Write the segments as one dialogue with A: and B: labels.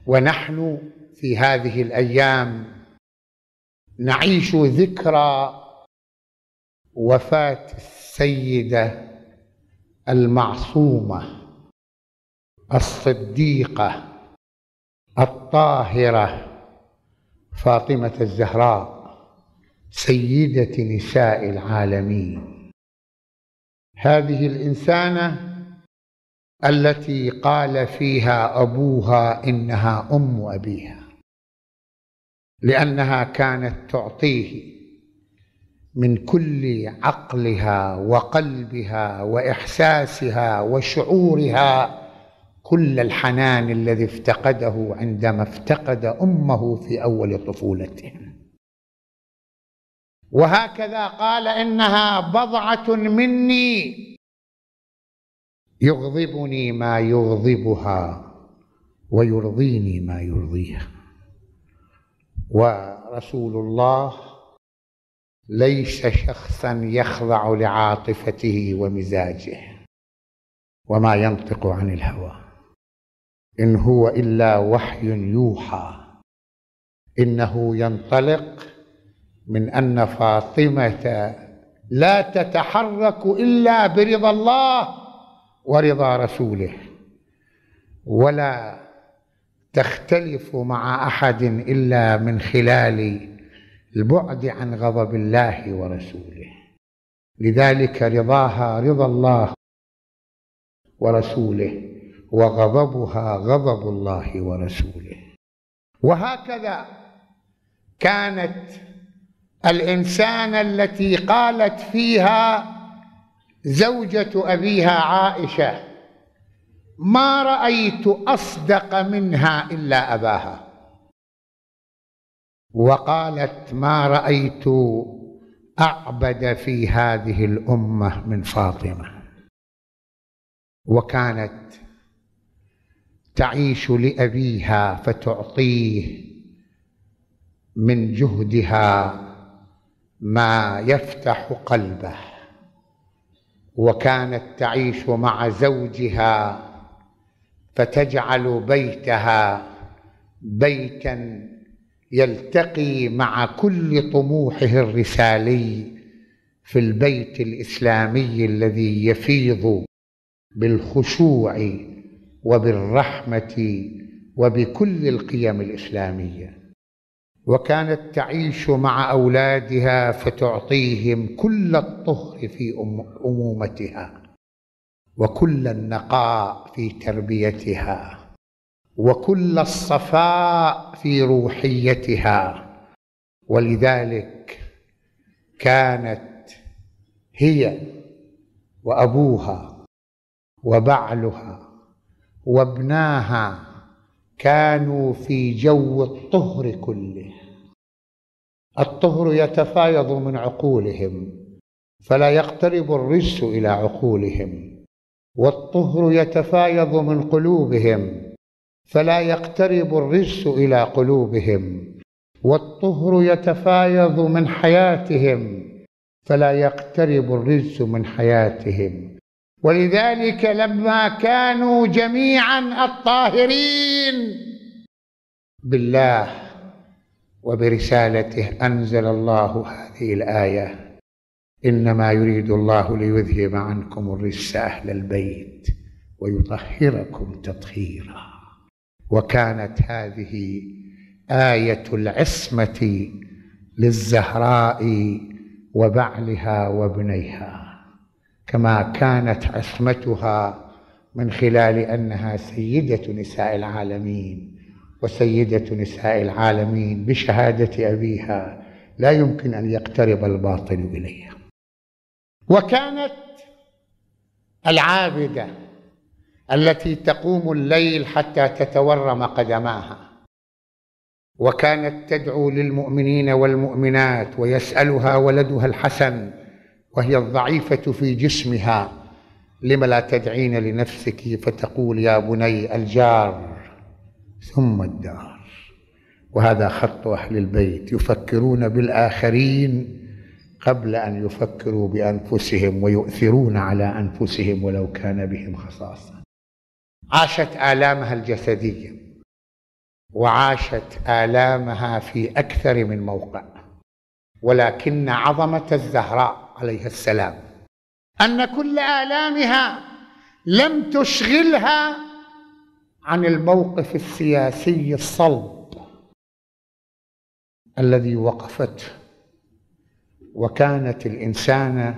A: ونحن في هذه الأيام نعيش ذكرى وفاة السيدة المعصومة الصديقة الطاهرة فاطمة الزهراء سيدة نساء العالمين. هذه الإنسانة التي قال فيها أبوها إنها أم أبيها، لأنها كانت تعطيه من كل عقلها وقلبها وإحساسها وشعورها كل الحنان الذي افتقده عندما افتقد أمه في أول طفولته. وهكذا قال إنها بضعة مني يغضبني ما يغضبها ويرضيني ما يرضيها. ورسول الله ليس شخصا يخضع لعاطفته ومزاجه، وما ينطق عن الهوى إن هو إلا وحي يوحى. إنه ينطلق من أن فاطمة لا تتحرك إلا برضا الله ورضا رسوله، ولا تختلف مع أحد إلا من خلال البعد عن غضب الله ورسوله. لذلك رضاها رضا الله ورسوله، وغضبها غضب الله ورسوله. وهكذا كانت الإنسانة التي قالت فيها زوجة أبيها عائشة: ما رأيت أصدق منها إلا أباها. وقالت: ما رأيت أعبد في هذه الأمة من فاطمة. وكانت تعيش لأبيها فتعطيه من جهدها ما يفتح قلبه، وكانت تعيش مع زوجها فتجعل بيتها بيتا يلتقي مع كل طموحه الرسالي في البيت الإسلامي الذي يفيض بالخشوع وبالرحمة وبكل القيم الإسلامية. وكانت تعيش مع أولادها فتعطيهم كل الطهر في أمومتها، وكل النقاء في تربيتها، وكل الصفاء في روحيتها. ولذلك كانت هي وأبوها وبعلها وابناها كانوا في جو الطهر كله. الطهر يتفايض من عقولهم فلا يقترب الرجس إلى عقولهم، والطهر يتفايض من قلوبهم فلا يقترب الرجس إلى قلوبهم، والطهر يتفايض من حياتهم فلا يقترب الرجس من حياتهم. ولذلك لما كانوا جميعا الطاهرين بالله وبرسالته أنزل الله هذه الآية: إنما يريد الله ليذهب عنكم الرجس أهل البيت ويطهركم تطهيرا. وكانت هذه آية العصمة للزهراء وبعلها وابنيها، كما كانت عصمتها من خلال أنها سيدة نساء العالمين. وسيدة نساء العالمين بشهادة أبيها لا يمكن أن يقترب الباطل إليها. وكانت العابدة التي تقوم الليل حتى تتورم قدماها، وكانت تدعو للمؤمنين والمؤمنات ويسألها ولدها الحسن وهي الضعيفة في جسمها: لم لا تدعين لنفسك؟ فتقول: يا بني الجار ثم الدار. وهذا خط أهل البيت، يفكرون بالآخرين قبل أن يفكروا بأنفسهم، ويؤثرون على أنفسهم ولو كان بهم خصاصة. عاشت آلامها الجسدية وعاشت آلامها في أكثر من موقع، ولكن عظمة الزهراء عليها السلام أن كل آلامها لم تشغلها عن الموقف السياسي الصلب الذي وقفت، وكانت الإنسانة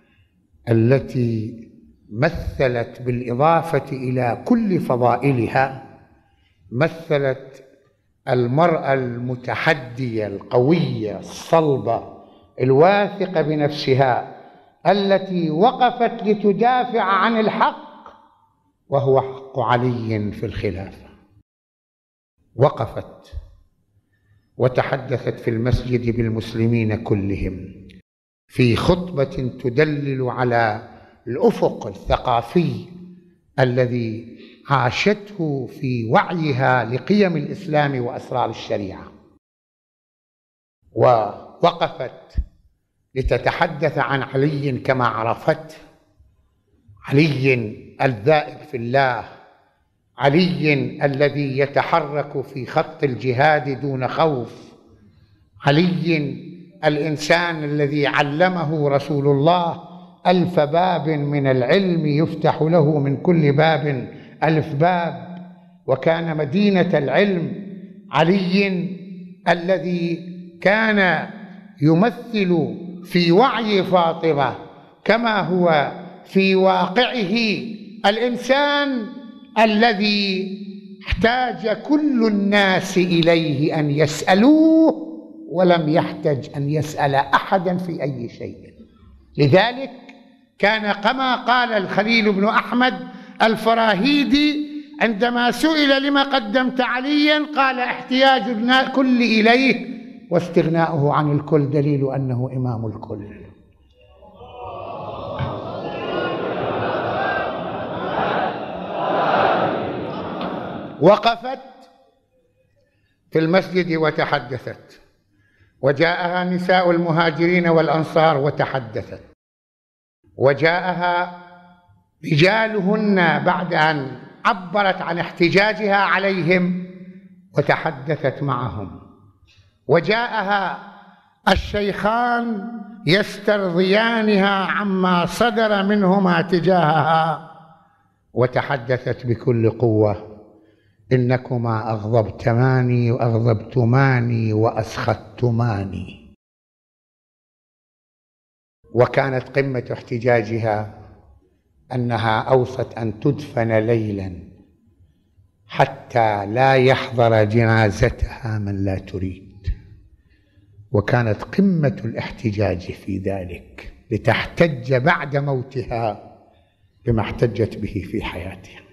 A: التي مثلت بالإضافة إلى كل فضائلها، مثلت المرأة المتحدية القوية الصلبة الواثقة بنفسها التي وقفت لتدافع عن الحق، وهو حق علي في الخلافة. وقفت وتحدثت في المسجد بالمسلمين كلهم في خطبة تدلل على الأفق الثقافي الذي عاشته في وعيها لقيم الإسلام وأسرار الشريعة، ووقفت لتتحدث عن علي كما عرفت، علي الذائب في الله، علي الذي يتحرك في خط الجهاد دون خوف، علي الإنسان الذي علمه رسول الله 1000 باب من العلم يفتح له من كل باب 1000 باب، وكان مدينة العلم. علي الذي كان يمثل في وعي فاطمة كما هو في واقعه الإنسان الذي احتاج كل الناس إليه أن يسألوه، ولم يحتج أن يسأل أحدا في أي شيء. لذلك كان كما قال الخليل بن أحمد الفراهيدي عندما سئل لما قدمت عليا قال احتياج الكل إليه واستغناؤه عن الكل دليل أنه إمام الكل. وقفت في المسجد وتحدثت، وجاءها نساء المهاجرين والأنصار وتحدثت، وجاءها رجالهن بعد أن عبرت عن احتجاجها عليهم وتحدثت معهم، وجاءها الشيخان يسترضيانها عما صدر منهما تجاهها وتحدثت بكل قوة: إنكما أغضبتماني وأغضبتماني وأسخطتماني. وكانت قمة احتجاجها أنها أوصت أن تدفن ليلا حتى لا يحضر جنازتها من لا تريد، وكانت قمة الاحتجاج في ذلك لتحتج بعد موتها بما احتجت به في حياتها.